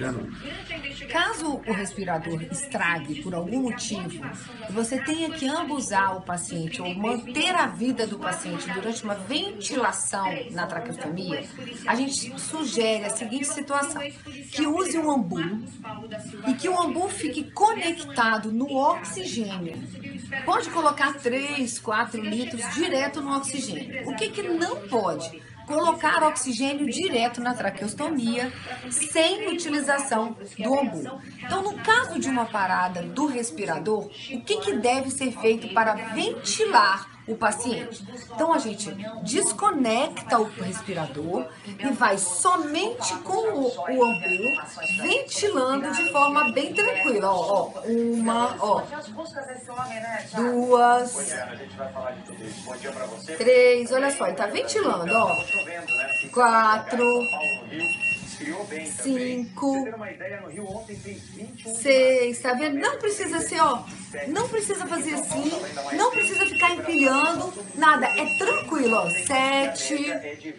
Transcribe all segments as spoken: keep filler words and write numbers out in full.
Caso o respirador estrague por algum motivo, você tenha que ambusar o paciente ou manter a vida do paciente durante uma ventilação na traqueostomia, a gente sugere a seguinte situação: que use um ambu e que o ambu fique conectado no oxigênio. Pode colocar três, quatro litros direto no oxigênio. O que que não pode? Colocar oxigênio direto na traqueostomia sem utilização do ambu. Então, no caso de uma parada do respirador, o que que deve ser feito para ventilar o paciente? Então, a gente desconecta o respirador e vai somente com o, o ambu, ventilando de forma bem tranquila. Ó, ó, uma, ó, duas, três, olha só, ele tá ventilando, ó, quatro, cinco, seis, tá vendo? Não precisa ser, ó, não precisa fazer assim, não precisa ficar empilhando, nada, é tranquilo, ó, sete,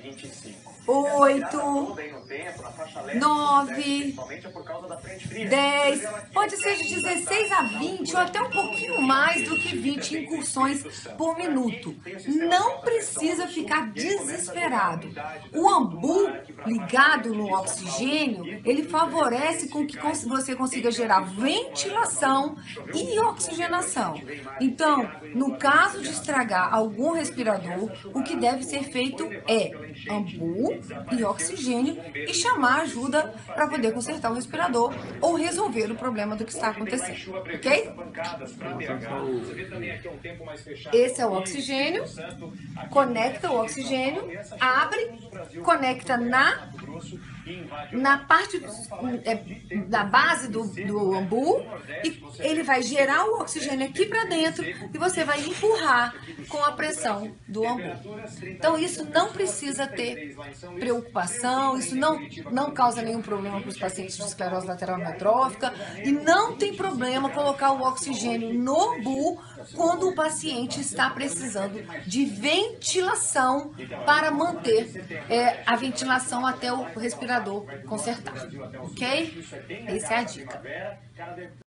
oito, nove, dez, pode ser de dezesseis a vinte ou até um pouquinho mais do que vinte incursões por minuto. Não precisa ficar desesperado. O ambu ligado no oxigênio, ele favorece com que você consiga gerar ventilação e oxigenação. Então, no caso de estragar algum respirador, o que deve ser feito é ambu e oxigênio e chamar ajuda para poder consertar o respirador ou resolver o problema do que está acontecendo, ok? Esse é o oxigênio, conecta o oxigênio, abre, conecta na na parte é, da base do, do ambu e ele vai gerar o oxigênio aqui para dentro e você vai empurrar com a pressão do ambu. Então isso não precisa ter preocupação, isso não, não causa nenhum problema para os pacientes de esclerose lateral amiotrófica e não tem problema colocar o oxigênio no ambu quando o paciente está precisando de ventilação para manter é, a ventilação até o respirador consertar, ok? Essa é a dica.